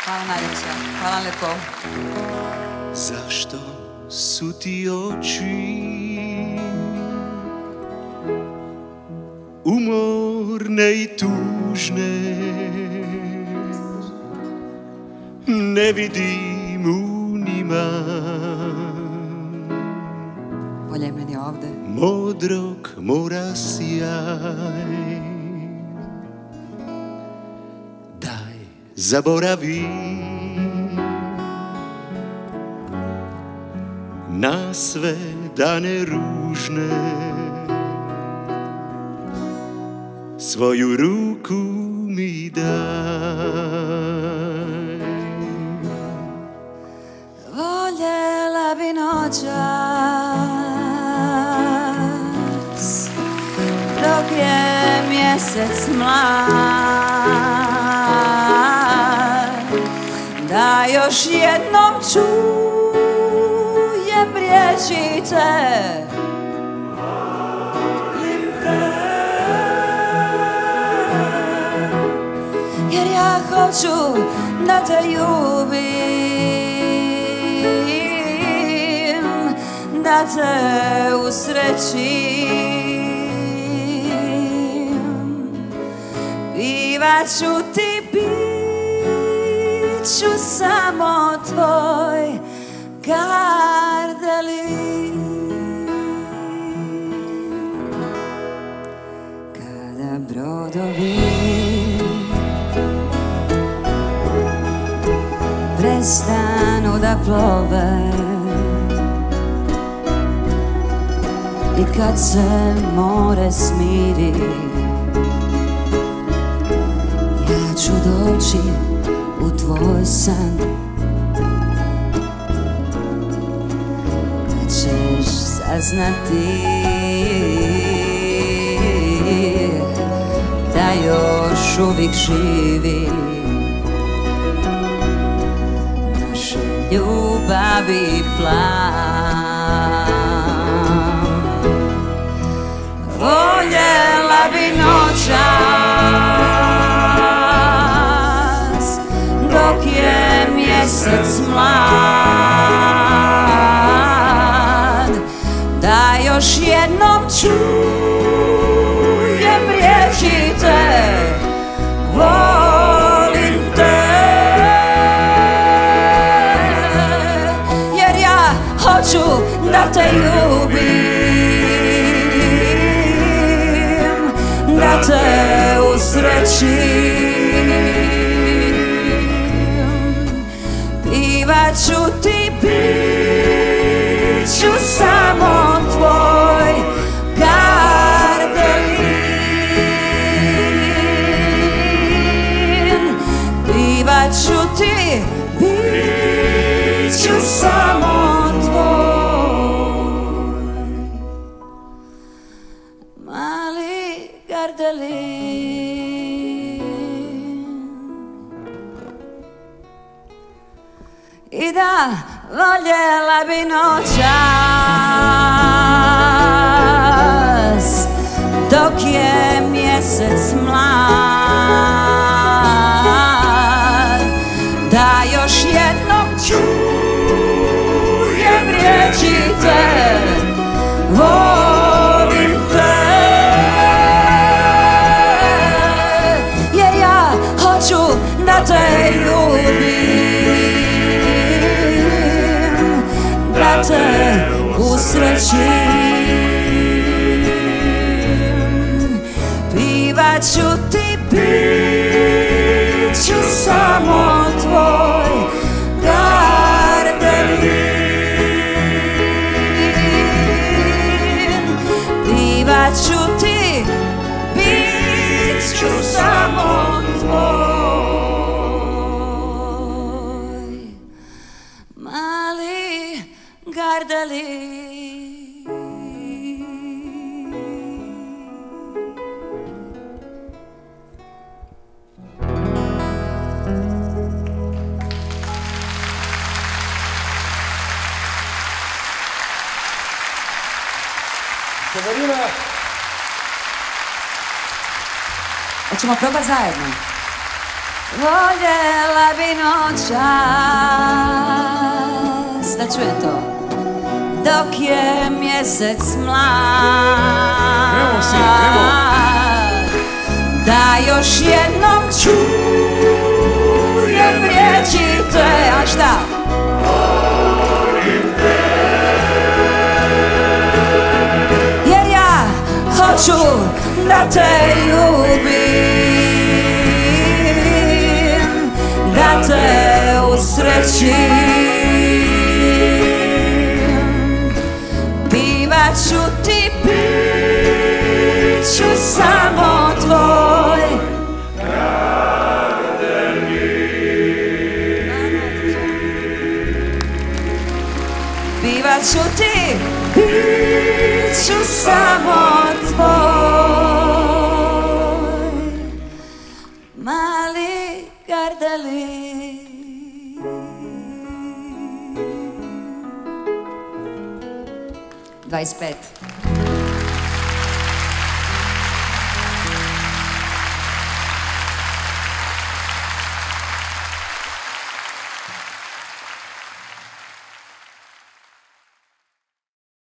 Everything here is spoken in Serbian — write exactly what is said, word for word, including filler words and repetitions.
Hvala najljepša, hvala lepo. Zašto su ti oči umorne i tužne, ne vidim u njima Bolje je meni ovde. Modrog mora sjaj. Daj, zaboravi na sve dane ružne, svoju ruku mi daj. Voljela bi noćas dok je mjesec mlad, da još jednom čujem riječi te. Jer ja hoću da te ljubim, da te usrećim. Pivat ću ti, bit ću samo tvoj Gardelin. Kada brodovi prestanu da plove i kad se more smiri, ja ću doći u tvoj san. Kad ćeš saznati da još uvijek živi ljubavi plan. Voljela bi noćas dok je mjesec mlad, da još jednom čujem riječi te. Volim te, hoću da te ljubim, da te usrećim. Pivat ću ti, bit ću samo tvoj Gardelin. Pivat ću ti, bit ću samo i da voljela bi noćas dok je mjesec mlad, da još jednom čujem riječi te. Volim te, jer ja hoću da te ljubim, da te usrećim. Pivat ću ti, bit ću samo tvoj Gardelin. Pivat ću ti, bit ću samo tvoj mali Gardelin. Severina! Hoćemo probati zajedno? Voljela bi noćas da čujem to dok je mjesec mlad. Evo si, evo. Da još jednom čujem riječi te, a šta? Jer ja hoću da te ljubim, da te usrećim. Bivat ću ti, bit ću samo tvoj. Bivat ću ti, bit ću samo tvoj. Mali Gardeli. dvadeset pet.